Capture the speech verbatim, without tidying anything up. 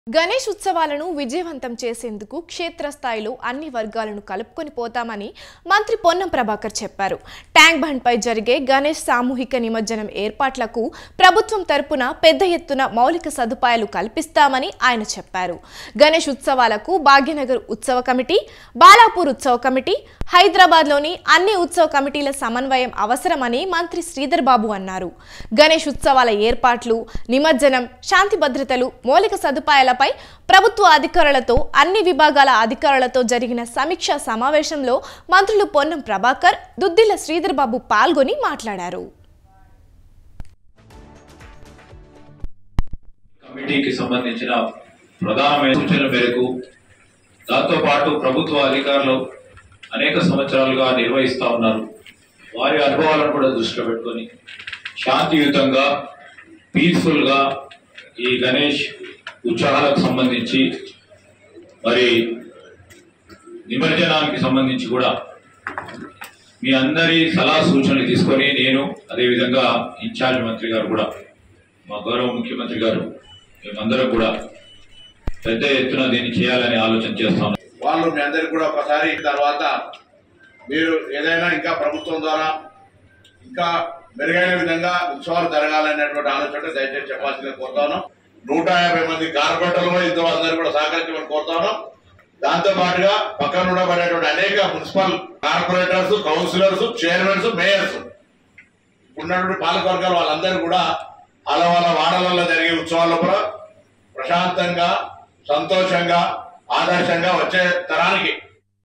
గణేష్ ఉత్సవాలను విజయవంతం చేసేందుకు క్షేత్రస్థాయిలో అన్ని వర్గాలను కలుపుకొని పోతామని మంత్రి పొన్నం ప్రభాకర్ చెప్పారు. ట్యాంక్ బండ్ పై జరిగే గణేష్ సామూహిక నిమజ్జనం ఏర్పాట్లకు ప్రభుత్వం తరపున పెద్ద ఎత్తున మౌలిక సదుపాయాలు కల్పిస్తామని ఆయన చెప్పారు. గణేష్ ఉత్సవాలకు భాగ్యనగర్ ఉత్సవ కమిటీ, బాలాపూర్ ఉత్సవ కమిటీ, హైదరాబాద్లోని అన్ని ఉత్సవ కమిటీల సమన్వయం అవసరమని మంత్రి శ్రీధర్ బాబు అన్నారు. గణేష్ ఉత్సవాల ఏర్పాట్లు, నిమజ్జనం, శాంతి భద్రతలు, మౌలిక సదుపాయాల పై ప్రభుత్వ అధికారులతో అన్ని విభాగాల అధికారులతో జరిగిన సమీక్షా సమావేశంలో మంత్రులు పొన్నం ప్రభాకర్, దుద్దిల్ల శ్రీధర్ బాబు పాల్గొని మాట్లాడారు. కమిటీకి సంబంధించిన ప్రధానమైన సూచనల మేరకు దాంతో పాటు ప్రభుత్వ అధికారులు అనేక సంవత్సరాలుగా నిర్వహిస్తా ఉన్నారు. వారి అనుభవాలను కూడా దృష్టిలో పెట్టుకొని శాంతియుతంగా పీస్ఫుల్ గా ఈ గణేష్ ఉత్సవాలకు సంబంధించి మరి నిమజ్జనానికి సంబంధించి కూడా మీ అందరి సలహా సూచనలు తీసుకొని నేను అదేవిధంగా ఇన్ఛార్జ్ మంత్రి గారు కూడా మా గౌరవ ముఖ్యమంత్రి గారు మేమందరం కూడా పెద్ద ఎత్తున దీన్ని చేయాలని ఆలోచన చేస్తాను. వాళ్ళు మీ అందరికి కూడా ఒకసారి తర్వాత మీరు ఏదైనా ఇంకా ప్రభుత్వం ద్వారా ఇంకా మెరుగైన విధంగా ఉత్సవాలు జరగాలనేటువంటి ఆలోచన దయచేసి చెప్పాల్సిందిగా కోరుతాను. నూట యాభై మంది కార్పొరేటర్లు కూడా ఇంత అందరూ కూడా సహకరించమని కోరుతాను. దాంతో పాటుగా పక్కన ఉండబడేటువంటి అనేక municipal corporators, councillors, chairmans, mayors ఉన్నటువంటి పాలకవర్గాలు వాళ్ళందరూ కూడా అలా వాళ్ళ వాడలలో జరిగే ఉత్సవాల్లో కూడా ప్రశాంతంగా, సంతోషంగా, ఆదర్శంగా వచ్చే తరానికి